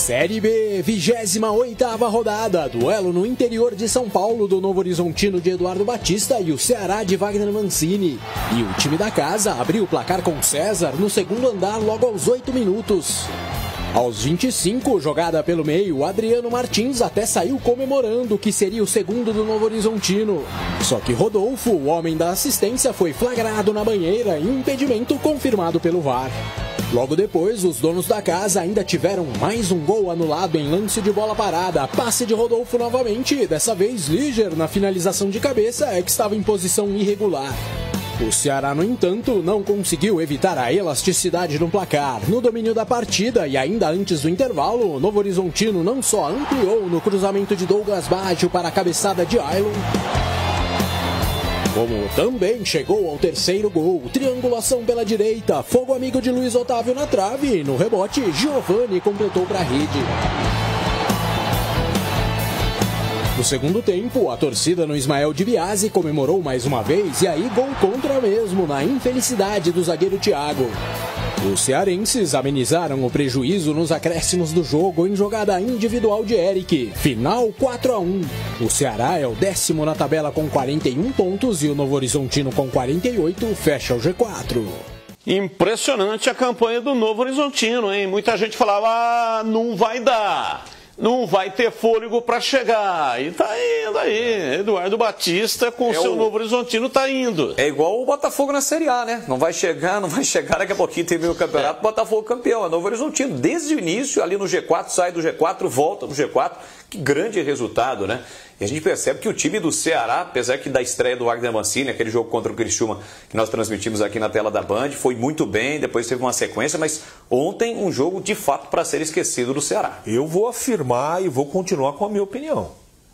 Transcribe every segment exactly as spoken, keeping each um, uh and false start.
Série B, vigésima oitava rodada, duelo no interior de São Paulo do Novo Horizontino de Eduardo Batista e o Ceará de Wagner Mancini. E o time da casa abriu o placar com César no segundo andar logo aos oito minutos. Aos vinte e cinco, jogada pelo meio, Adriano Martins até saiu comemorando que seria o segundo do Novo Horizontino. Só que Rodolfo, o homem da assistência, foi flagrado na banheira e um impedimento confirmado pelo V A R. Logo depois, os donos da casa ainda tiveram mais um gol anulado em lance de bola parada. Passe de Rodolfo novamente, dessa vez Liger na finalização de cabeça, é que estava em posição irregular. O Ceará, no entanto, não conseguiu evitar a elasticidade no placar. No domínio da partida e ainda antes do intervalo, o Novo Horizontino não só ampliou no cruzamento de Douglas Baggio para a cabeçada de Ailon, como também chegou ao terceiro gol. Triangulação pela direita, fogo amigo de Luiz Otávio na trave e no rebote, Giovani completou para a rede. No segundo tempo, a torcida no Ismael de Biasi comemorou mais uma vez e aí gol contra mesmo na infelicidade do zagueiro Thiago. Os cearenses amenizaram o prejuízo nos acréscimos do jogo em jogada individual de Eric. Final quatro a um. O Ceará é o décimo na tabela com quarenta e um pontos e o Novo Horizontino com quarenta e oito fecha o G quatro. Impressionante a campanha do Novo Horizontino, hein? Muita gente falava, ah, não vai dar. Não vai ter fôlego para chegar. E tá indo aí. Eduardo Batista com o é seu o... Novo Horizontino tá indo. É igual o Botafogo na Série A, né? Não vai chegar, não vai chegar. Daqui a pouquinho termina o campeonato, é. Botafogo campeão. É Novo Horizontino. Desde o início, ali no G quatro, sai do G quatro, volta no G quatro. Que grande resultado, né? E a gente percebe que o time do Ceará, apesar que da estreia do Wagner Mancini, aquele jogo contra o Criciúma que nós transmitimos aqui na tela da Band, foi muito bem, depois teve uma sequência, mas ontem um jogo de fato para ser esquecido do Ceará. Eu vou afirmar e vou continuar com a minha opinião.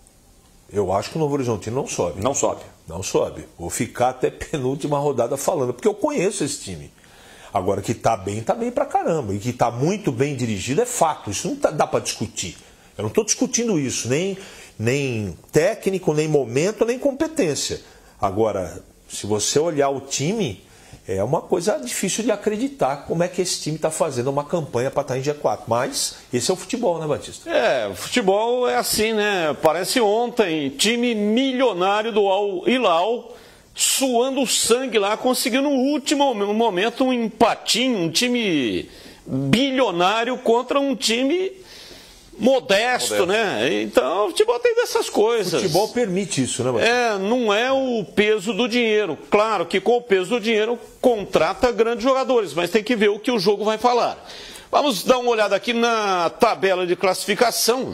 Eu acho que o Novo Horizontino não sobe. Não sobe. Não sobe. Vou ficar até penúltima rodada falando, porque eu conheço esse time. Agora, que tá bem, tá bem pra caramba. E que tá muito bem dirigido é fato. Isso não tá, dá para discutir. Eu não estou discutindo isso, nem, nem técnico, nem momento, nem competência. Agora, se você olhar o time, é uma coisa difícil de acreditar como é que esse time está fazendo uma campanha para estar em G quatro. Mas esse é o futebol, né, Batista? É, o futebol é assim, né? Parece ontem, time milionário do Al Hilal, suando sangue lá, conseguindo no último momento um empatinho, um time bilionário contra um time modesto, modesto, né? Então, o futebol tem dessas coisas. O futebol permite isso, né, Batista? É, não é o peso do dinheiro. Claro que com o peso do dinheiro contrata grandes jogadores, mas tem que ver o que o jogo vai falar. Vamos dar uma olhada aqui na tabela de classificação.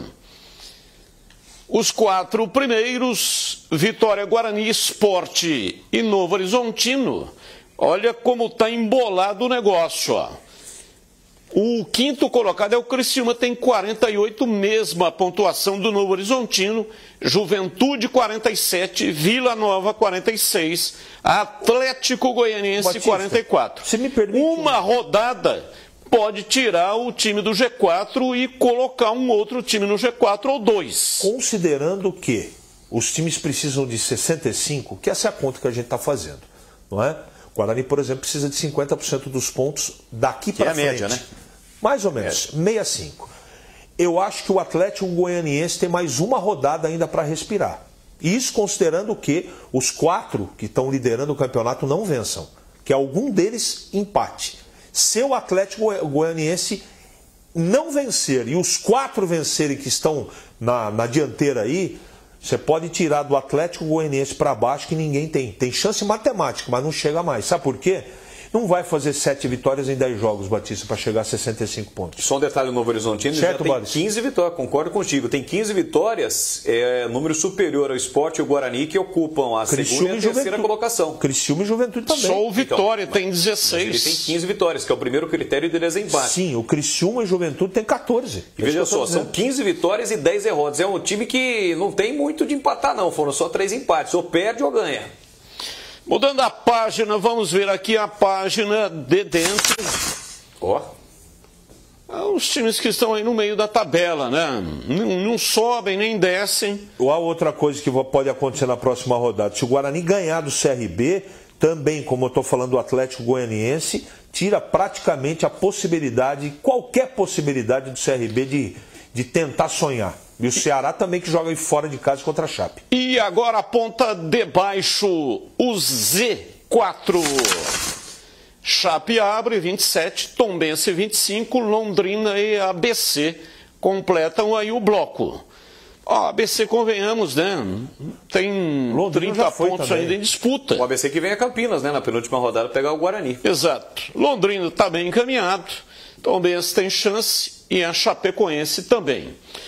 Os quatro primeiros, Vitória, Guarani, Sport e Novo Horizontino. Olha como está embolado o negócio, ó. O quinto colocado é o Criciúma, tem quarenta e oito, mesma pontuação do Novo Horizontino, Juventude quarenta e sete, Vila Nova quarenta e seis, Atlético Goianiense Batista, quarenta e quatro. Se me permite... Uma rodada pode tirar o time do G quatro e colocar um outro time no G quatro ou dois. Considerando que os times precisam de sessenta e cinco, que essa é a conta que a gente está fazendo, não é? O Guarani, por exemplo, precisa de cinquenta por cento dos pontos daqui para frente. É a média, né? Mais ou menos, sessenta e cinco. Eu acho que o Atlético Goianiense tem mais uma rodada ainda para respirar. Isso considerando que os quatro que estão liderando o campeonato não vençam. Que algum deles empate. Se o Atlético Goianiense não vencer e os quatro vencerem que estão na, na dianteira aí, você pode tirar do Atlético Goianiense para baixo que ninguém tem. Tem chance matemática, mas não chega mais. Sabe por quê? Não vai fazer sete vitórias em dez jogos, Batista, para chegar a sessenta e cinco pontos. Só um detalhe, o Novo Horizontino certo, já tem Boris? quinze vitórias, concordo contigo. Tem quinze vitórias, é número superior ao Sport e o Guarani, que ocupam a Criciúma segunda e a terceira Juventude. colocação. Criciúma e Juventude também. Só o Vitória então, tem dezesseis. Ele tem quinze vitórias, que é o primeiro critério de desempate. Sim, o Criciúma e Juventude tem quatorze. E veja só, são quinze vitórias e dez derrotas. É um time que não tem muito de empatar, não. Foram só três empates. Ou perde ou ganha. Mudando a página, vamos ver aqui a página de dentro. Ó. Oh. Os times que estão aí no meio da tabela, né? Não, não sobem nem descem. Ou há outra coisa que pode acontecer na próxima rodada. Se o Guarani ganhar do C R B, também, como eu estou falando do Atlético Goianiense, tira praticamente a possibilidade, qualquer possibilidade do C R B de, de tentar sonhar. E o Ceará também, que joga aí fora de casa contra a Chape. E agora a ponta de baixo, o Z quatro. Chape abre vinte e sete, Tombense vinte e cinco, Londrina e A B C completam aí o bloco. Ó, A B C, convenhamos, né? Tem Londrina trinta pontos também. ainda em disputa. O A B C que vem a Campinas, né? Na penúltima rodada pegar o Guarani. Exato. Londrina está bem encaminhado, Tombense tem chance e a Chapecoense também.